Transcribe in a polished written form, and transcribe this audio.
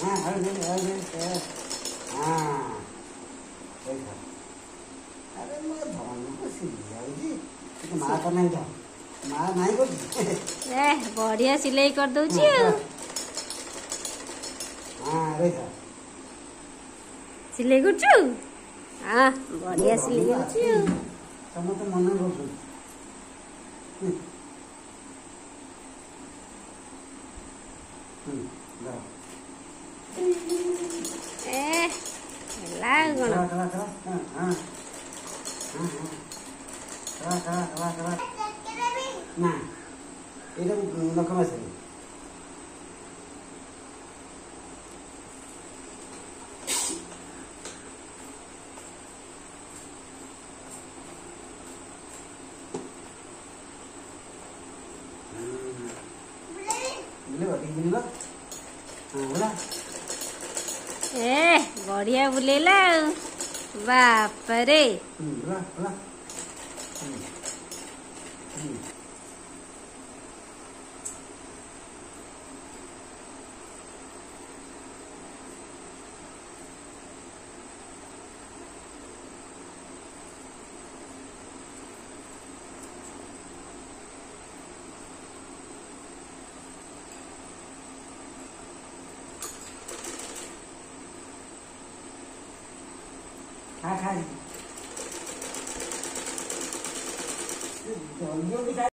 हाँ अरे मैं धन को सिली जाऊँगी माँ तो नहीं था माँ नहीं कर बढ़िया सिलाई कर दउची हाँ देखा सिलाई करछु हाँ बढ़िया सिलाई करछु समस्त मन कर ना এটা নকম আছে बढ़िया बुलेला बाप रे खा खा